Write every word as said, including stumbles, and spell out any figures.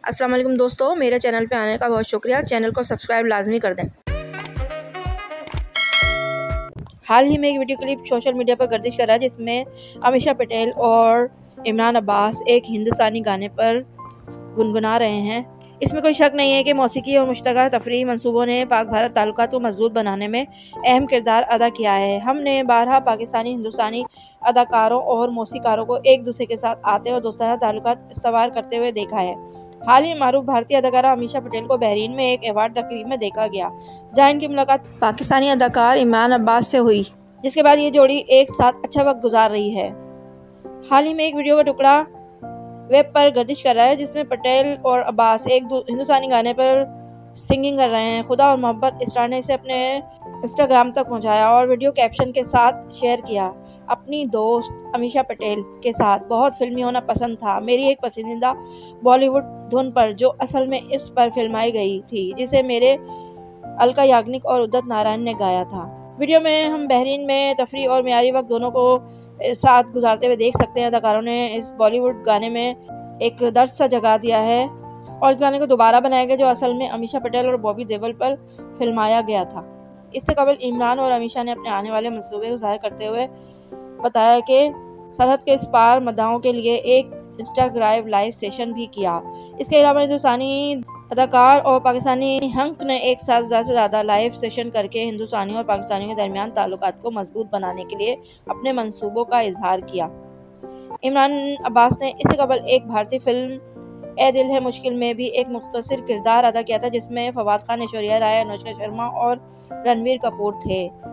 अस्सलाम वालेकुम दोस्तों, मेरे चैनल पे आने का बहुत शुक्रिया। चैनल को सब्सक्राइब लाजमी कर दें। हाल ही में एक वीडियो क्लिप सोशल मीडिया पर गर्दिश कर रहा है जिसमें अमीषा पटेल और इमरान अब्बास एक हिंदुस्तानी गाने पर गुनगुना रहे हैं। इसमें कोई शक नहीं है कि मौसीकी और मुश्तरका तफरीही मंसूबों ने पाक भारत ताल्लुकात को मजबूत बनाने में अहम किरदार अदा किया है। हमने बारहा पाकिस्तानी हिंदुस्तानी अदाकारों और मौसीकारों को एक दूसरे के साथ आते और दोस्ताना ताल्लुकात इस्तवार करते हुए देखा है। हाल ही मारूफ भारतीय अदाकारा अमीषा पटेल को बहरीन में एक अवार्ड तकरीब में देखा गया, जहां इनकी मुलाकात पाकिस्तानी अदाकार इमरान अब्बास से हुई, जिसके बाद ये जोड़ी एक साथ अच्छा वक्त गुजार रही है। हाल ही में एक वीडियो का टुकड़ा वेब पर गर्दिश कर रहा है जिसमें पटेल और अब्बास एक हिंदुस्तानी गाने पर सिंगिंग कर रहे हैं। खुदा और मोहब्बत इसरार ने इसे अपने इंस्टाग्राम तक पहुंचाया और वीडियो कैप्शन के साथ शेयर किया। अपनी दोस्त अमीषा पटेल के साथ बहुत फिल्मी होना पसंद था। मेरी एक पसंदीदा बॉलीवुड धुन पर जो असल में इस पर फिल्माई गई थी, जिसे मेरे अलका याग्निक और उदित नारायण ने गाया था। वीडियो में हम बहरीन में तफरी और मियारी वक्त दोनों को साथ गुजारते हुए देख सकते हैं। अदाकारों ने इस बॉलीवुड गाने में एक दर्द सा जगा दिया है और इस गाने को दोबारा बनाया गया, जो असल में अमीषा पटेल और बॉबी देओल पर फिल्माया गया था। इससे कबल इमरान और अमीषा ने अपने आने वाले मंसूबे को जाहिर करते हुए बताया कि सरहद के इस पार मद्दाहों के लिए एक इंस्टाग्राम लाइव सेशन भी किया। इसके अलावा हिंदुस्तानी अदाकार और पाकिस्तानी हंक ने एक साथ ज़्यादा से ज़्यादा लाइव सेशन करके हिंदुस्तानियों और पाकिस्तानियों के दरमियान ताल्लुकात को मजबूत बनाने के लिए अपने मंसूबों का इजहार किया। इमरान अब्बास ने इससे कबल एक भारतीय फिल्म ए दिल है मुश्किल में भी एक मुख्तसर किरदार अदा किया था, जिसमें फवाद खान, ऐश्वर्या राय, अनुष्का शर्मा और रणवीर कपूर थे।